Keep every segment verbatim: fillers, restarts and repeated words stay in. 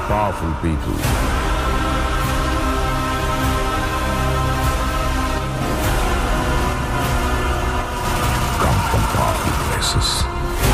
powerful people. Come from powerful places.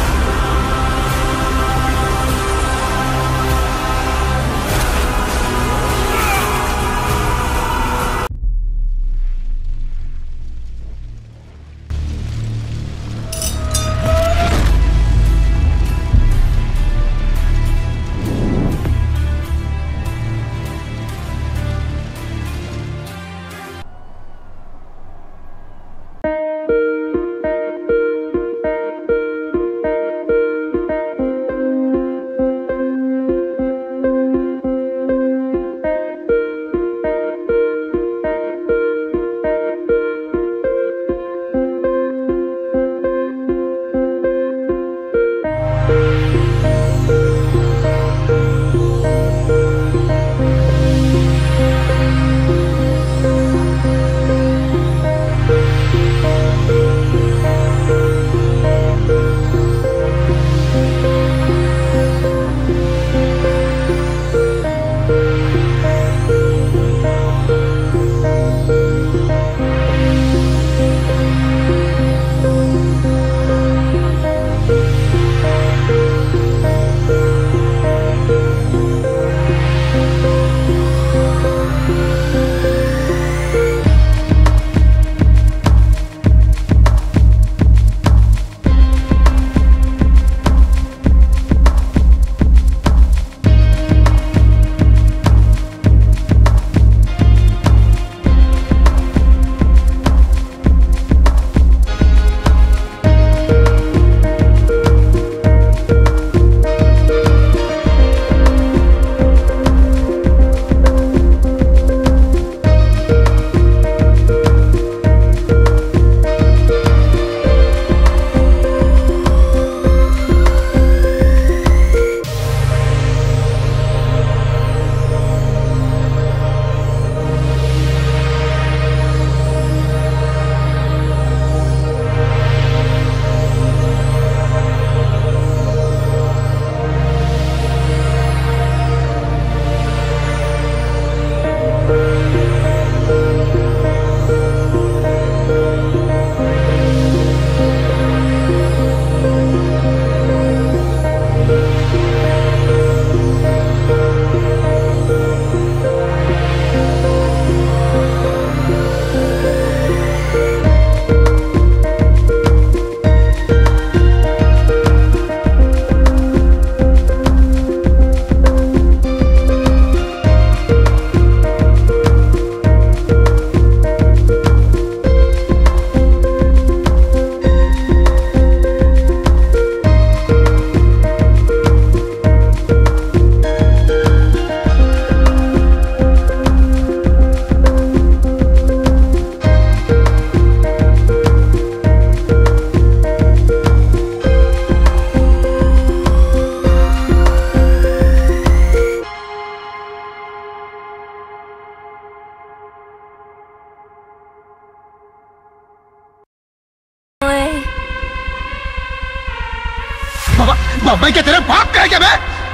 मैं क्या तेरे बाप का है क्या? मैं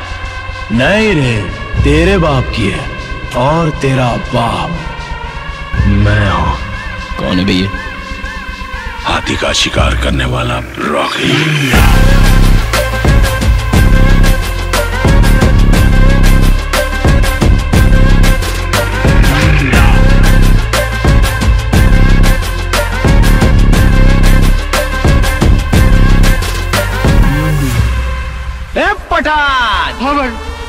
नहीं रे, तेरे बाप की है और तेरा बाप मैं हूं। कौन है भैया? हाथी का शिकार करने वाला रॉकी। पठान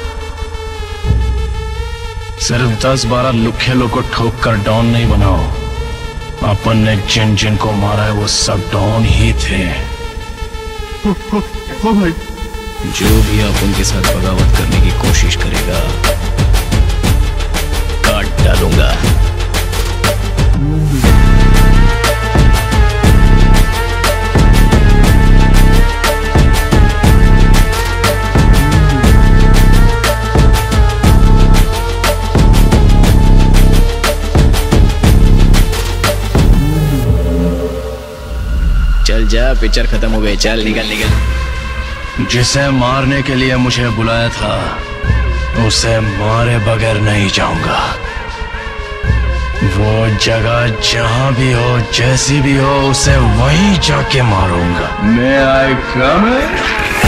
सिर्फ दस बारह लुखे लोग को ठोक कर डॉन नहीं बनाओ। अपन ने जिन जिन को मारा है वो सब डॉन ही थे। हो, हो, हो भाई। जो भी आप उनके साथ बगावत करने की कोशिश करेगा काट डालूंगा। चल जा, पिक्चर खत्म हो गई, चल निकल निकल। जिसे मारने के लिए मुझे बुलाया था उसे मारे बगैर नहीं जाऊंगा। वो जगह जहां भी हो, जैसी भी हो, उसे वहीं जाके मारूंगा। May I come in?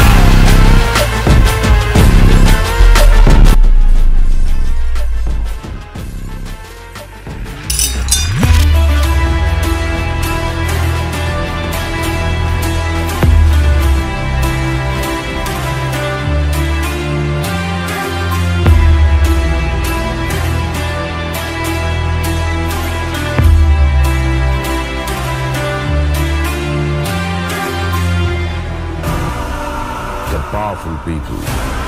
The powerful people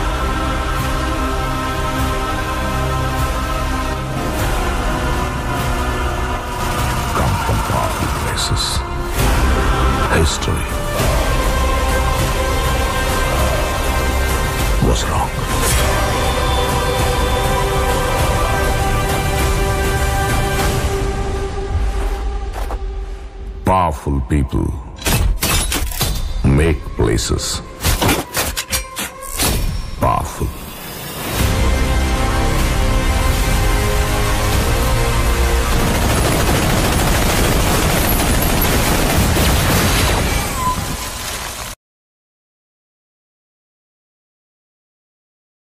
come from powerful places. History was wrong. Powerful people make places powerful.